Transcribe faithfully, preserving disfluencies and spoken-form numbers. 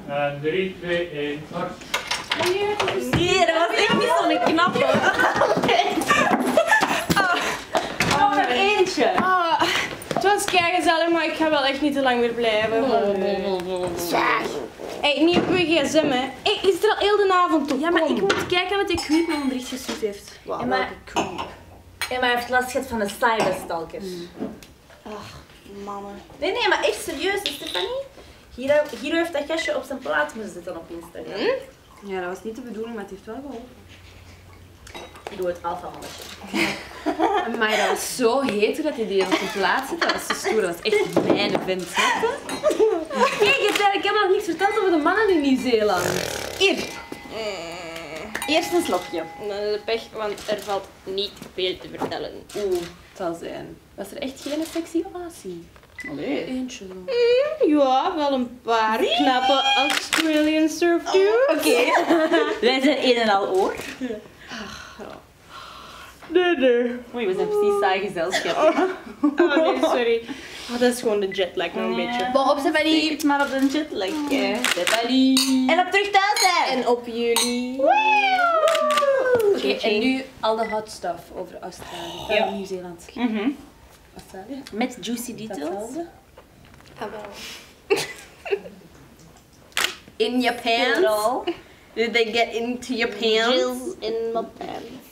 En drie, twee, één, start. Nee, dat was echt niet zo'n knappe. Oh, nog eentje. Ah, het was keigezellig, maar ik ga wel echt niet te lang meer blijven. Hey, niet op uw gsm, hè. Hey, is er al heel de avond op? Ja, maar ik moet kijken wat de creep me een bericht gestuurd heeft. Wow, Ja, maar- welke creep. En maar hij heeft last gehad van een cyberstalker. Ach, mannen. Nee, nee, maar echt serieus, Stefanie. Hiro, Hiro heeft dat gastje op zijn plaats moeten zetten op Instagram. Ja, dat was niet de bedoeling, maar het heeft wel geholpen. Doe het alpha mannetje. Maar dat was zo heet dat hij die op zijn plaats zette. Dat was zo stoer, dat was echt mijn vent, snap je? Kijk, ik heb nog niks verteld over de mannen in Nieuw-Zeeland. Hier. Eerst een slokje. Dat is pech, want er valt niet veel te vertellen. Oeh, het zal zijn. Was er echt geen sexy relatie? Allee. Eentje. Ja, wel een paar knappe Australian surf dudes. Oké. Wij zijn een en al oor. Nee, nee. Oei, we zijn precies saai gezelschap. Oh nee, sorry. Oh, dat is gewoon de jetlag nog een beetje. Bon, op Stefanie. Iets maar op de jetlag. Stefanie. En op terug thuis zijn. En op jullie. Oké, en nu al de hot stuff over Australië. Ja. Uh, Nieuw-Zeeland. Mhm. Australië. Met juicy details. Datzelfde. Ah, wel. In your pants. Overal. Did they get into your pants? Jizz in my pants.